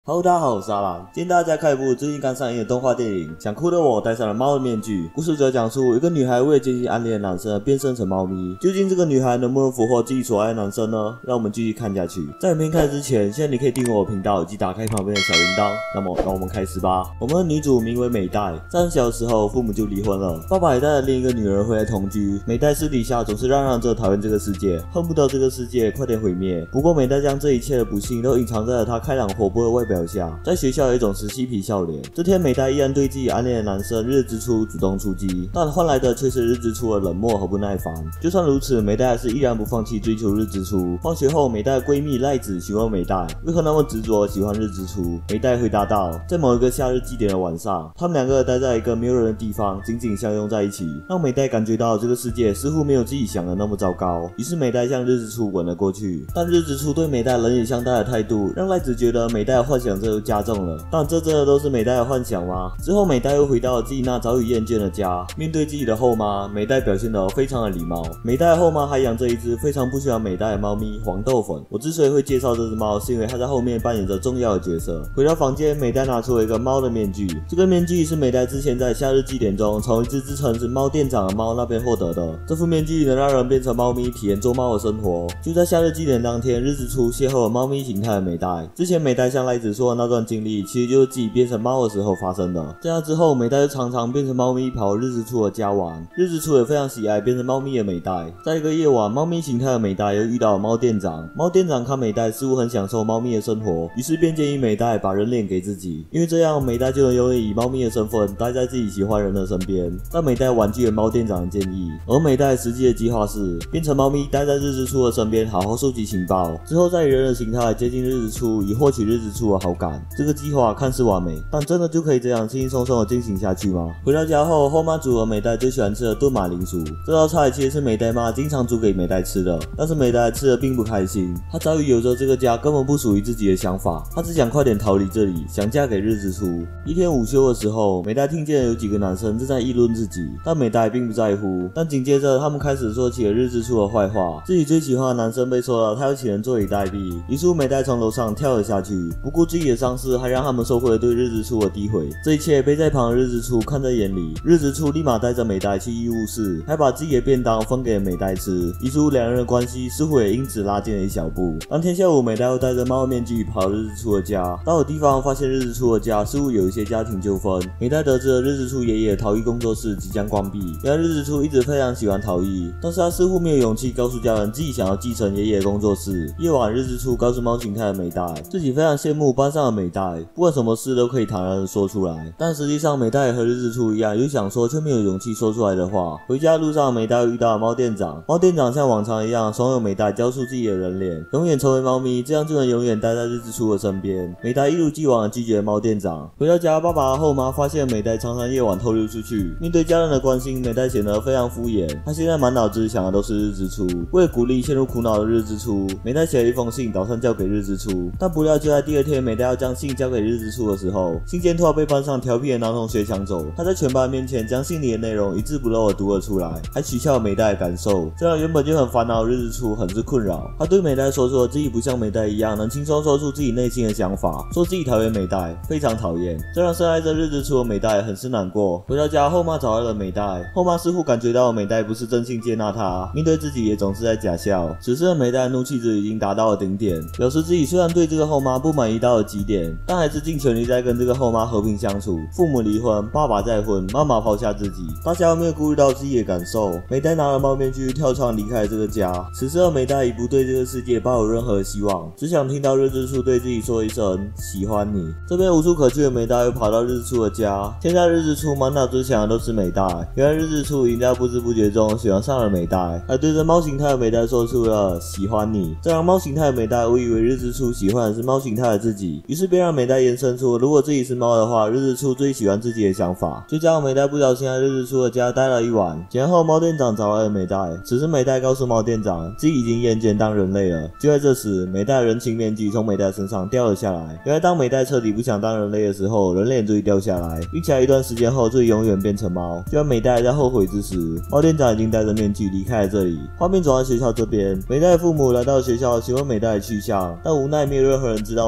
Hello， 大家好，我是阿兰。今天大家在看一部最近刚上映的动画电影《想哭的我戴上了猫的面具》。故事主要讲述一个女孩为了接近暗恋的男生而变身成猫咪，究竟这个女孩能不能俘获自己所爱的男生呢？让我们继续看下去。在影片开始之前，现在你可以订阅我的频道以及打开旁边的小铃铛。那么，让我们开始吧。我们的女主名为美代，在很小的时候父母就离婚了，爸爸也带着另一个女儿回来同居。美代私底下总是嚷嚷着讨厌这个世界，恨不得这个世界快点毁灭。不过美代将这一切的不幸都隐藏在了她开朗活泼的外表下，在学校有一种死嬉皮笑脸。这天美代依然对自己暗恋的男生日之初主动出击，但换来的却是日之初的冷漠和不耐烦。就算如此，美代还是依然不放弃追求日之初。放学后，美代的闺蜜赖子询问美代为何那么执着喜欢日之初。美代回答道，在某一个夏日祭典的晚上，他们两个待在一个没有人的地方，紧紧相拥在一起，让美代感觉到这个世界似乎没有自己想的那么糟糕。于是美代向日之初吻了过去，但日之初对美代冷眼相待的态度让赖子觉得美代的幻想这又加重了。但这真的都是美代的幻想吗？之后美代又回到了自己那早已厌倦的家，面对自己的后妈，美代表现得非常的礼貌。美代的后妈还养着一只非常不喜欢美代的猫咪黄豆粉。我之所以会介绍这只猫，是因为它在后面扮演着重要的角色。回到房间，美代拿出了一个猫的面具，这个面具是美代之前在夏日祭典中从一只自称是猫店长的猫那边获得的。这副面具能让人变成猫咪，体验做猫的生活。就在夏日祭典当天，日之初邂逅了猫咪形态的美代。之前美代向赖子说的那段经历，其实就是自己变成猫的时候发生的。在那之后，美代就常常变成猫咪跑日之初的家玩。日之初也非常喜爱变成猫咪的美代。在一个夜晚，猫咪形态的美代又遇到了猫店长。猫店长看美代似乎很享受猫咪的生活，于是便建议美代把人脸给自己，因为这样美代就能永远以猫咪的身份待在自己喜欢人的身边。但美代婉拒了猫店长的建议，而美代实际的计划是变成猫咪待在日之初的身边，好好收集情报，之后再以人的形态接近日之初，以获取日之初的好感。这个计划看似完美，但真的就可以这样轻轻松松的进行下去吗？回到家后，后妈煮了美代最喜欢吃的炖马铃薯。这道菜其实是美代妈经常煮给美代吃的，但是美代吃的并不开心。她早已有着这个家根本不属于自己的想法，她只想快点逃离这里，想嫁给日之初。一天午休的时候，美代听见有几个男生正在议论自己，但美代并不在乎。但紧接着，他们开始说起了日之初的坏话，自己最喜欢的男生被说了他要请人坐以待毙。于是美代从楼上跳了下去，不顾自己的伤势，还让他们收回了对日之初的诋毁。这一切被在旁的日之初看在眼里，日之初立马带着美代去医务室，还把自己的便当分给了美代吃。于是两人的关系似乎也因此拉近了一小步。当天下午，美代又戴着猫面具跑到日之初的家，到了地方发现日之初的家似乎有一些家庭纠纷。美代得知了日之初爷爷陶艺工作室即将关闭，原来日之初一直非常喜欢陶艺，但是他似乎没有勇气告诉家人自己想要继承爷爷的工作室。夜晚，日之初告诉猫形态的美代，自己非常羡慕班上的美代，不管什么事都可以坦然地说出来。但实际上，美代也和日之初一样，有想说却没有勇气说出来的话。回家路上，美代遇到了猫店长。猫店长像往常一样怂恿美代交出自己的人脸，永远成为猫咪，这样就能永远待在日之初的身边。美代一如既往地拒绝猫店长。回到家，爸爸和后妈发现美代常常夜晚偷溜出去。面对家人的关心，美代显得非常敷衍。她现在满脑子想的都是日之初。为了鼓励陷入苦恼的日之初，美代写了一封信，打算交给日之初。但不料就在第二天，美代要将信交给日之初的时候，信件突然被班上调皮的男同学抢走。他在全班面前将信里的内容一字不漏地读了出来，还取笑美代的感受，这让原本就很烦恼的日之初很是困扰。他对美代说出了自己不像美代一样能轻松说出自己内心的想法，说自己讨厌美代，非常讨厌，这让深爱着日之初的美代很是难过。回到家，后妈找来了美代，后妈似乎感觉到美代不是真心接纳她，面对自己也总是在假笑。此时的美代怒气值已经达到了顶点，表示自己虽然对这个后妈不满意到了极点，但还是尽全力在跟这个后妈和平相处。父母离婚，爸爸再婚，妈妈抛下自己，大家没有顾虑到自己的感受。美代拿了猫面具跳窗离开了这个家。此时的美代已不对这个世界抱有任何希望，只想听到日之初对自己说一声喜欢你。这边无处可去的美代又跑到日之初的家，现在日之初满脑子想的都是美代。原来日之初已经在不知不觉中喜欢上了美代，还对着猫形态的美代说出了喜欢你，这让猫形态的美代误以为日之初喜欢的是猫形态的自己，于是便让美代延伸出如果自己是猫的话，日之初最喜欢自己的想法。就这样，美代不小心在日之初的家待了一晚。前后，猫店长找来了美代，此时美代告诉猫店长自己已经厌倦当人类了。就在这时，美代的人形面具从美代身上掉了下来。原来当美代彻底不想当人类的时候，人脸就会掉下来，并且一段时间后就会永远变成猫。就在美代在后悔之时，猫店长已经戴着面具离开了这里。画面转到学校这边，美代的父母来到学校询问美代的去向，但无奈没有任何人知道美代在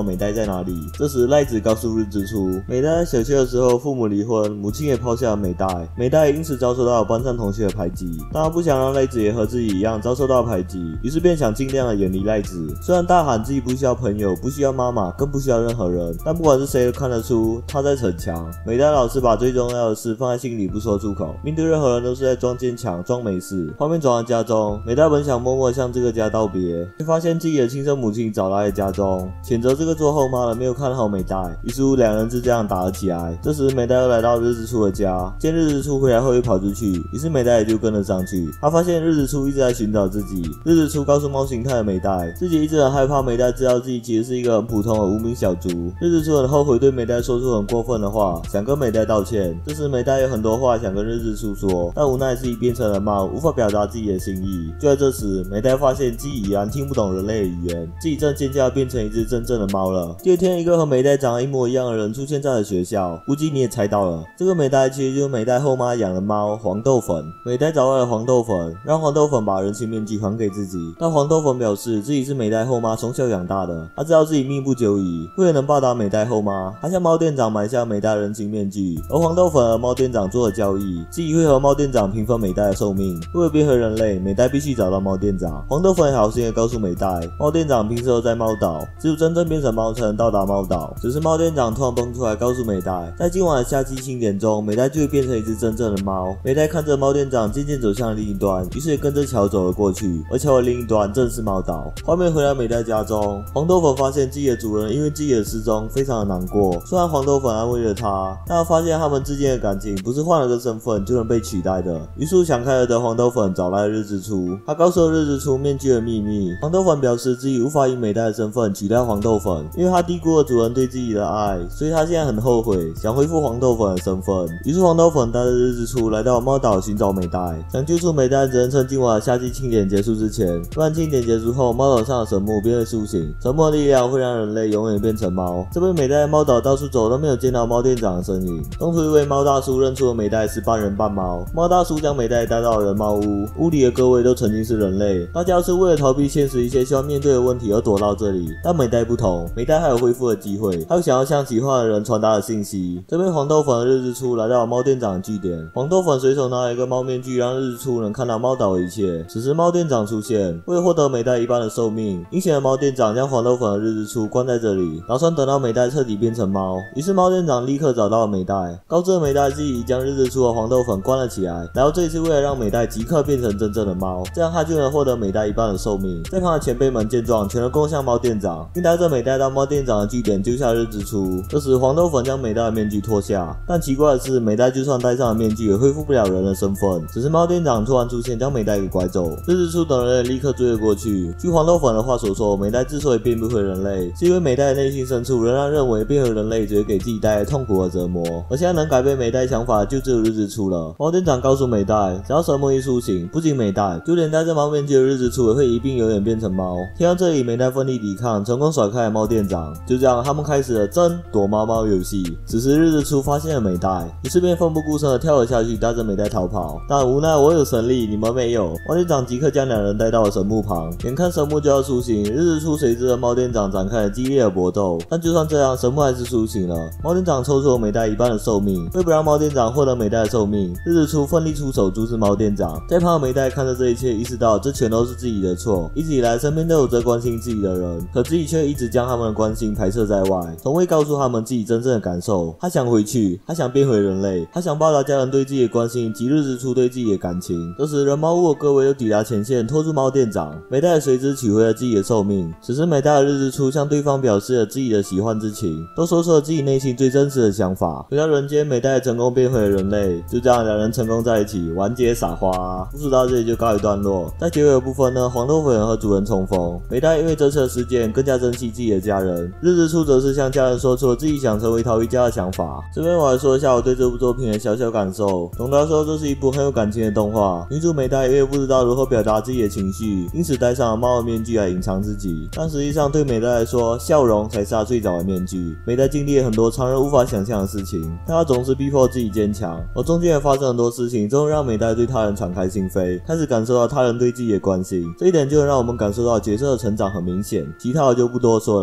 在哪里。这时赖子告诉日之初，美代在小学的时候父母离婚，母亲也抛下了美代，美代因此遭受到班上同学的排挤。当然不想让赖子也和自己一样遭受到排挤，于是便想尽量的远离赖子。虽然大喊自己不需要朋友，不需要妈妈，更不需要任何人，但不管是谁都看得出他在逞强。美代老师把最重要的事放在心里不说出口，面对任何人都是在装坚强装没事。画面转到家中，美代本想默默向这个家道别，却发现自己的亲生母亲早来家中，谴责这个做后妈的没有看好美代，于是两人就这样打了起来。这时美代又来到日之初的家，见日之初回来后又跑出去，于是美代也就跟了上去。他发现日之初一直在寻找自己，日之初告诉猫形态的美代，自己一直很害怕美代知道自己其实是一个很普通的无名小卒。日之初很后悔对美代说出很过分的话，想跟美代道歉。这时美代有很多话想跟日之初说，但无奈自己变成了猫，无法表达自己的心意。就在这时，美代发现自己依然听不懂人类的语言，自己正渐渐变成一只真正的猫了。第二天，一个和美代长得一模一样的人出现在了学校，估计你也猜到了，这个美代其实就是美代后妈养的猫黄豆粉。美代找到了黄豆粉，让黄豆粉把人形面具还给自己，但黄豆粉表示自己是美代后妈从小养大的，他知道自己命不久矣，为了能报答美代后妈，他向猫店长买下美代人形面具，而黄豆粉和猫店长做了交易，自己会和猫店长平分美代的寿命。为了变回人类，美代必须找到猫店长。黄豆粉也好心的告诉美代，猫店长平时都在猫岛，只有真正变成猫才能到达猫岛。只是猫店长突然蹦出来告诉美代，在今晚的夏季庆典中，美代就会变成一只真正的猫。美代看着猫店长渐渐走向另一端，于是也跟着桥走了过去，而桥的另一端正是猫岛。画面回到美代家中，黄豆粉发现自己的主人因为自己的失踪非常的难过。虽然黄豆粉安慰了他，但他发现他们之间的感情不是换了个身份就能被取代的。于是想开了的黄豆粉找来了日之初，他告诉了日之初面具的秘密。黄豆粉表示自己无法以美代的身份取代黄豆粉，因为他低估了主人对自己的爱，所以他现在很后悔，想恢复黄豆粉的身份。于是黄豆粉带着日之初来到猫岛寻找美代，想救出美代只能趁今晚的夏季庆典结束之前，不然庆典结束后猫岛上的神木便会苏醒，神木的力量会让人类永远变成猫。这边美代在猫岛到处走都没有见到猫店长的身影，中途一位猫大叔认出了美代是半人半猫，猫大叔将美代带到了人猫屋，屋里的各位都曾经是人类，大家是为了逃避现实一些需要面对的问题而躲到这里，但美代不同，美代还有恢复的机会，还有想要向喜欢的人传达的信息。这边黄豆粉和日之初来到了猫店长的据点，黄豆粉随手拿了一个猫面具，让日之初能看到猫岛的一切。此时猫店长出现，为了获得美代一半的寿命，阴险的猫店长将黄豆粉和日之初关在这里，打算等到美代彻底变成猫。于是猫店长立刻找到了美代，告知了美代自己已将日之初和黄豆粉关了起来，然后这一次为了让美代即刻变成真正的猫，这样他就能获得美代一半的寿命。在旁的前辈们见状，全都攻向猫店长，并带着美代到猫店长的据点救下日之初。这时黄豆粉将美代的面具脱下，但奇怪的是，美代就算戴上了面具也恢复不了人的身份，只是猫店长突然出现将美代给拐走。日之初等人也立刻追了过去。据黄豆粉的话所说，美代之所以变不回人类，是因为美代的内心深处仍然认为变回人类只会给自己带来痛苦和折磨，而现在能改变美代想法就只有日之初了。猫店长告诉美代，只要神木一苏醒，不仅美代，就连戴着猫面具的日之初也会一并永远变成猫。听到这里，美代奋力抵抗，成功甩开了猫店长。就这样，他们开始了争躲猫猫游戏。此时日之初发现了美代，于是便奋不顾身的跳了下去，带着美代逃跑。但无奈我有神力，你们没有。猫店长即刻将两人带到了神木旁，眼看神木就要苏醒，日之初随之和猫店长展开了激烈的搏斗。但就算这样，神木还是苏醒了。猫店长抽出了美代一半的寿命，为不让猫店长获得美代的寿命，日之初奋力出手阻止猫店长。在旁的美代看着这一切，意识到这全都是自己的错。一直以来，身边都有着关心自己的人，可自己却一直将他们的关心排斥在外，从未告诉他们自己真正的感受。他想回去，他想变回人类，他想报答家人对自己的关心及日之初对自己的感情。这时，人猫屋的各位又抵达前线，拖住猫店长。美代随之取回了自己的寿命。此时，美代和日之初向对方表示了自己的喜欢之情，都说出了自己内心最真实的想法。回到人间，美代成功变回了人类。就这样，两人成功在一起，完结撒花。故事到这里就告一段落。在结尾的部分呢，黄豆粉和主人重逢。美代因为这次的事件更加珍惜自己的家人，日之初则是向家人说出了自己想成为陶一家的想法。这边我来说一下我对这部作品的小小感受。总的来说，这是一部很有感情的动画。女主美代因为不知道如何表达自己的情绪，因此戴上了猫的面具来隐藏自己。但实际上对美代来说，笑容才是她最早的面具。美代经历了很多常人无法想象的事情，但她总是逼迫自己坚强，而中间也发生很多事情，终于让美代对他人敞开心扉，开始感受到他人对自己的关心。这一点就能让我们感受到角色的成长很明显。其他的就不多说了，那我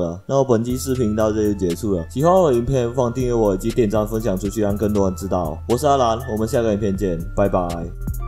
本期视频到这里结束了。喜欢我的影片，不妨订阅我以及点赞分享出去，让更多人知道。我是阿兰，我们下个影片见，拜拜。